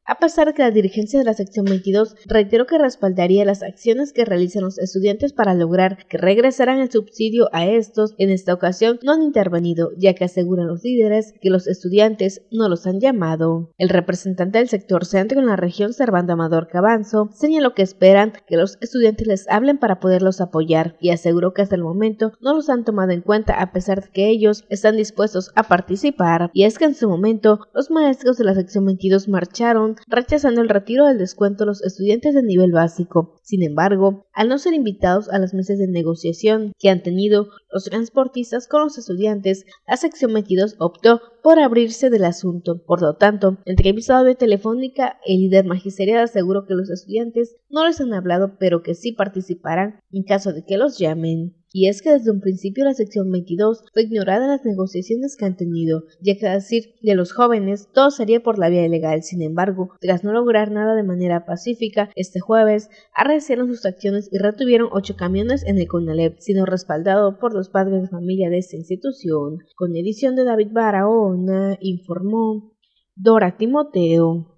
A pesar de que la dirigencia de la sección 22 reiteró que respaldaría las acciones que realizan los estudiantes para lograr que regresaran el subsidio a estos, en esta ocasión no han intervenido, ya que aseguran los líderes que los estudiantes no los han llamado. El representante del sector céntrico en la región, Servando Amador Cabanzo, señaló que esperan que los estudiantes les hablen para poderlos apoyar y aseguró que hasta el momento no los han tomado en cuenta a pesar de que ellos están dispuestos a participar. Y es que en su momento los maestros de la sección 22 marcharon rechazando el retiro del descuento a los estudiantes de nivel básico. Sin embargo, al no ser invitados a las mesas de negociación que han tenido los transportistas con los estudiantes, la sección 22 optó por abrirse del asunto. Por lo tanto, entrevistado vía telefónica, el líder magisterial aseguró que los estudiantes no les han hablado, pero que sí participarán en caso de que los llamen. Y es que desde un principio la sección 22 fue ignorada en las negociaciones que han tenido, ya que a decir de los jóvenes todo sería por la vía legal. Sin embargo, tras no lograr nada de manera pacífica, este jueves arreciaron sus acciones y retuvieron 8 camiones en el CONALEP, siendo respaldado por los padres de familia de esta institución. Con edición de David Barahona, informó Dora Timoteo.